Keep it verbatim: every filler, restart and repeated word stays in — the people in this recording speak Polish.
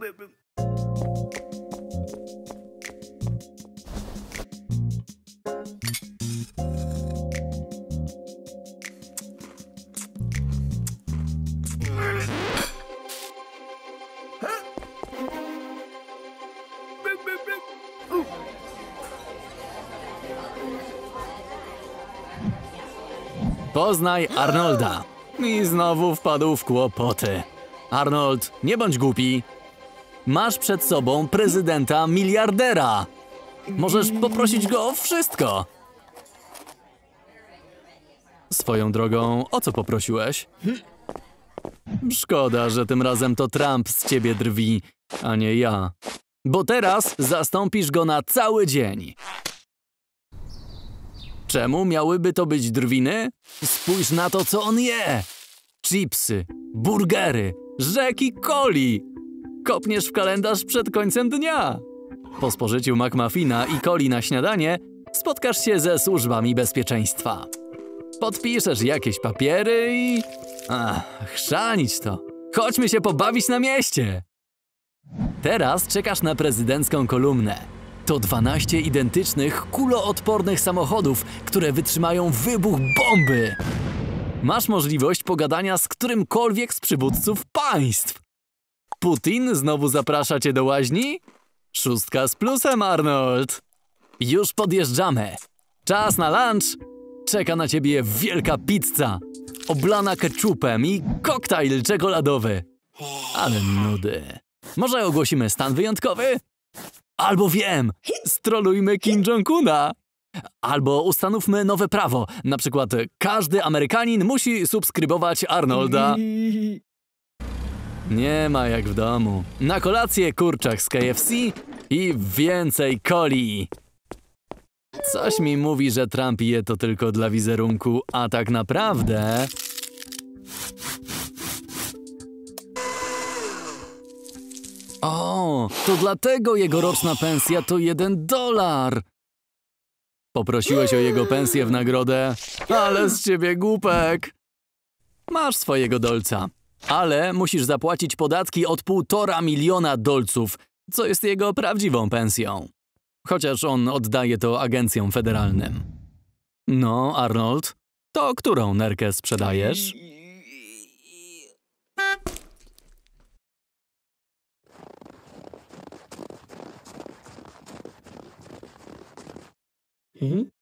Poznaj Arnolda. I znowu wpadł w kłopoty. Arnold, nie bądź głupi. Masz przed sobą prezydenta miliardera. Możesz poprosić go o wszystko. Swoją drogą, o co poprosiłeś? Szkoda, że tym razem to Trump z ciebie drwi, a nie ja. Bo teraz zastąpisz go na cały dzień. Czemu miałyby to być drwiny? Spójrz na to, co on je. Chipsy, burgery, rzeki coli. Kopniesz w kalendarz przed końcem dnia. Po spożyciu McMuffina i coli na śniadanie spotkasz się ze służbami bezpieczeństwa. Podpiszesz jakieś papiery i... Ach, chrzanić to. Chodźmy się pobawić na mieście. Teraz czekasz na prezydencką kolumnę. To dwanaście identycznych, kuloodpornych samochodów, które wytrzymają wybuch bomby. Masz możliwość pogadania z którymkolwiek z przywódców państw. Putin znowu zaprasza cię do łaźni? Szóstka z plusem, Arnold. Już podjeżdżamy. Czas na lunch. Czeka na ciebie wielka pizza, oblana ketchupem i koktajl czekoladowy. Ale nudy. Może ogłosimy stan wyjątkowy? Albo wiem, strolujmy Kim Jong-una. Albo ustanówmy nowe prawo. Na przykład każdy Amerykanin musi subskrybować Arnolda. Nie ma jak w domu. Na kolację kurczak z K F C i więcej coli. Coś mi mówi, że Trump je to tylko dla wizerunku, a tak naprawdę... O, to dlatego jego roczna pensja to jeden dolar. Poprosiłeś o jego pensję w nagrodę, ale z ciebie głupek. Masz swojego dolca, ale musisz zapłacić podatki od półtora miliona dolców, co jest jego prawdziwą pensją. Chociaż on oddaje to agencjom federalnym. No, Arnold, to którą nerkę sprzedajesz? Mhm.